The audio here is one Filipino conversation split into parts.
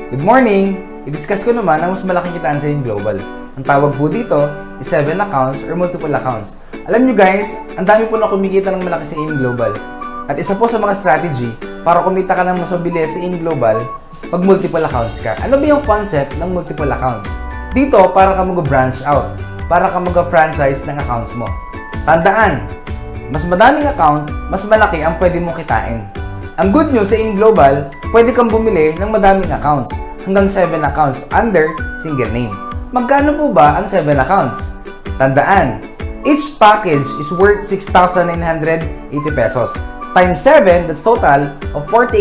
Good morning! I-discuss ko naman ang mas malaking kitaan sa yung global. Ang tawag po dito is 7 accounts or multiple accounts. Alam nyo guys, ang dami po na kumikita ng malaki sa yung global. At isa po sa mga strategy para kumita ka ng mas mabilis sa yung global, pag multiple accounts ka. Ano ba yung concept ng multiple accounts? Dito, para ka mag-branch out. Para ka mag-franchise ng accounts mo. Tandaan, mas madaming account, mas malaki ang pwede mong kitain. Ang good news sa yung global, pwede kang bumili ng madaming accounts, hanggang 7 accounts under single name. Magkano po ba ang 7 accounts? Tandaan, each package is worth 6,980 pesos. Times 7, that's total of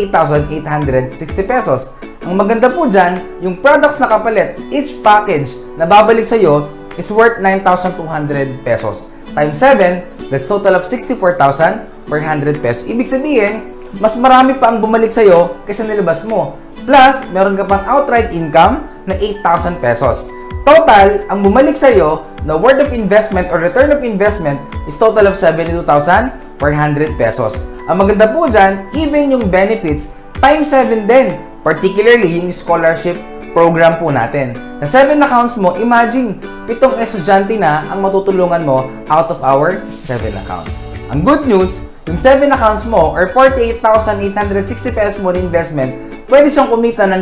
48,860 pesos. Ang maganda po dyan, yung products na kapalit, each package na babalik sa'yo is worth 9,200 pesos. Times 7, that's total of 64,400 pesos. Ibig sabihin, mas marami pa ang bumalik sa'yo kaysa nilabas mo. Plus, meron ka pang outright income na 8,000 pesos. Total, ang bumalik sa'yo na worth of investment or return of investment is total of 72,400 pesos. Ang maganda po dyan, even yung benefits, times 7 din. Particularly, yung scholarship program po natin. Na 7 accounts mo, imagine, 7 estudyante na ang matutulungan mo out of our 7 accounts. Ang good news, yung 7 accounts mo or 48,860 pesos mo na investment, pwede siyang kumita ng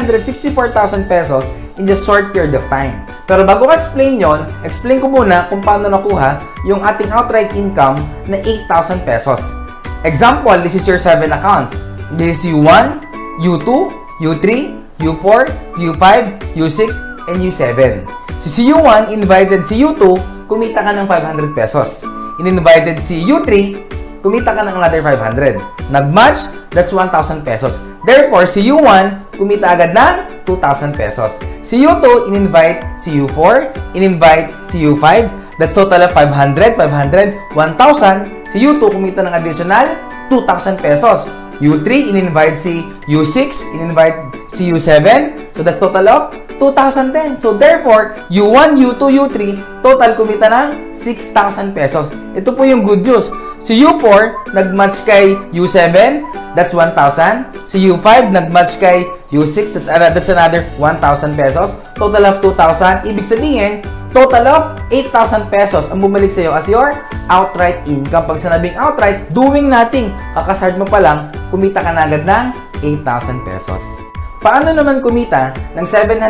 764,000 pesos in just short period of time. Pero bago ko explain yon, explain ko muna kung paano nakuha yung ating outright income na 8,000 pesos. Example, this is your 7 accounts. This is U1, U2, U3, U4, U5, U6, and U7. Si U1, invited si U2, kumita ka ng 500 pesos. In-invited si U3, kumita ka ng another 500. Nag-match, that's 1,000 pesos. Therefore, si U1, kumita agad ng 2,000 pesos. Si U2, in-invite si U4, in-invite si U5, that's total of 500, 500, 1,000. Si U2, kumita ng additional 2,000 pesos. U3, in-invite si U6, in-invite si U7, so that's total of 2,010. So therefore, U1, U2, U3, total kumita ng 6,000 pesos. Ito po yung good news. Si U4, nag-match kay U7, that's 1,000. Si U5, nag-match kay U6, that's another 1,000 pesos. Total of 2,000. Ibig sabihin, total of 8,000 pesos ang bumalik sa iyo as your outright income. Pag sinabing outright, doing nothing. Kakasard mo pa lang, kumita ka na agad ng 8,000 pesos. Paano naman kumita ng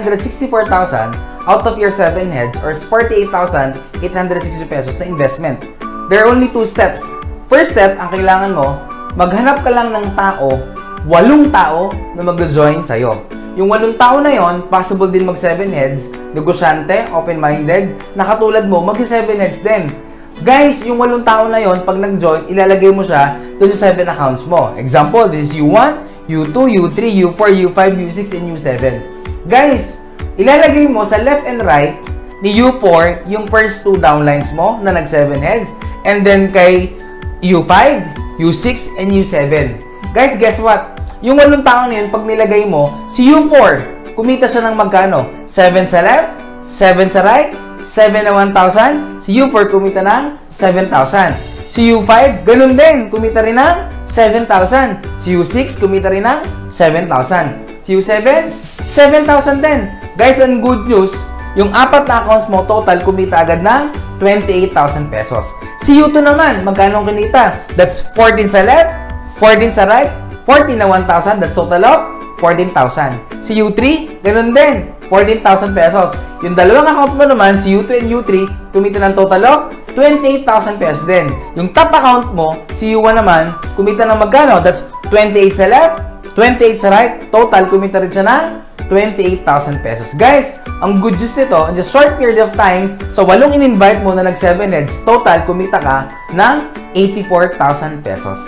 764,000 out of your 7 heads or 48,860 pesos na investment? There are only 2 steps. First step, ang kailangan mo, maghanap ka lang ng tao, 8 tao na mag-join sa'yo. Yung 8 tao na yon, possible din mag-7 heads, negosyante, open-minded, na katulad mo, mag-7 heads din. Guys, yung 8 tao na yon, pag nag-join, ilalagay mo siya doon sa 7 accounts mo. Example, this is U1, U2, U3, U4, U5, U6, and U7. Guys, ilalagay mo sa left and right ni U4 yung first 2 downlines mo na nag-7 heads, and then kay U5, U6, and U7. Guys, guess what? Yung 8 tao na yun, pag nilagay mo, si U4, kumita siya ng magkano? 7 sa left, 7 sa right, 7 na 1,000. Si U4, kumita ng 7,000. Si U5, ganun din, kumita rin ng 7,000. Si U6, kumita rin ng 7,000. Si U7, 7,000 din. Guys, ang good news, yung 4 na accounts mo, total, kumita agad ng 28,000 pesos. Si U2 naman, magkano kinita? That's 14 sa left, 14 sa right, 14 na 1,000, that's total of 14,000. Si U3, ganun din, 14,000 pesos. Yung dalawang account mo naman, si U2 and U3, kumita ng total of 28,000 pesos din. Yung top account mo, si U1 naman, kumita ng magkano? That's 28 sa left, 28 sa right, total, kumita rin siya ng 28,000 pesos. Guys, ang good news nito, in just short period of time, sa 8 in-invite mo na nag-7 heads, total, kumita ka ng 84,000 pesos.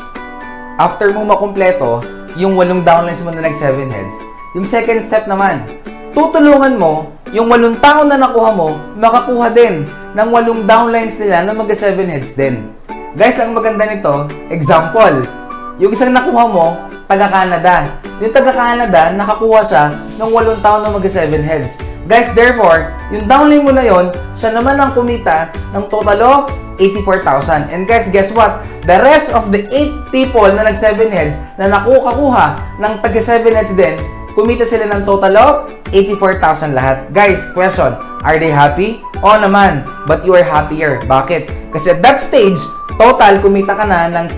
After mo makumpleto, yung 8 downlines mo na nag-7 heads, yung second step naman, tutulungan mo, yung 8 tao na nakuha mo, makakuha din ng 8 downlines nila na mag-7 heads din. Guys, ang maganda nito, example, yung isang nakuha mo, taga-Canada. Yung taga-Canada, nakakuha siya ng 8 tao na mag-7 heads. Guys, therefore, yung downline mo na yon, siya naman ang kumita ng total of 84,000. And guys, guess what? The rest of the 8 people na nag-7 heads na nakuha ng taga-7 heads din, kumita sila ng total of 84,000 lahat. Guys, question, are they happy? Oo naman, but you are happier. Bakit? Kasi at that stage, total kumita ka na ng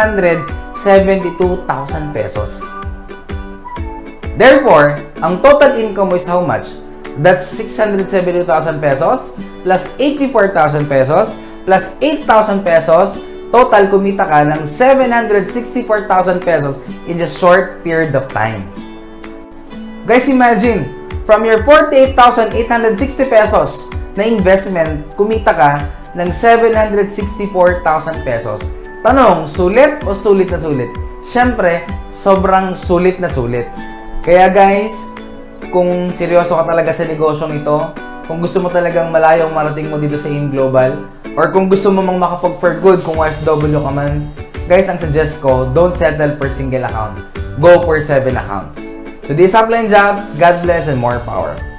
672,000 pesos. Therefore, ang total income mo is how much? That's 672,000 pesos plus 84,000 pesos plus 8,000 pesos. Total kumita ka ng 764,000 pesos in just short period of time. Guys, imagine, from your 48,860 pesos na investment, kumita ka ng 764,000 pesos. Tanong, sulit o sulit na sulit? Siyempre, sobrang sulit na sulit. Kaya guys, kung seryoso ka talaga sa negosyong ito, kung gusto mo talagang malayo ang marating mo dito sa AIM Global, or kung gusto mo mang makapag for good kung OFW ka man, guys, ang suggest ko, don't settle for single account. Go for 7 accounts. So, these upline jobs, God bless and more power.